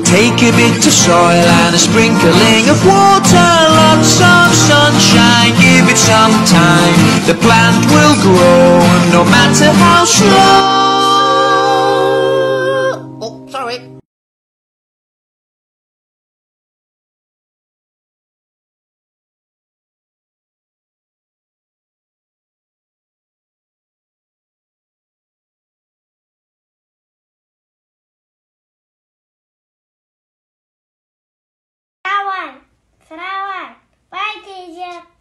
Take a bit of soil and a sprinkling of water, lots of sunshine, give it some time. The plant will grow no matter how slow. Oh, sorry. Sarawak, Sarawak. Bye, teacher.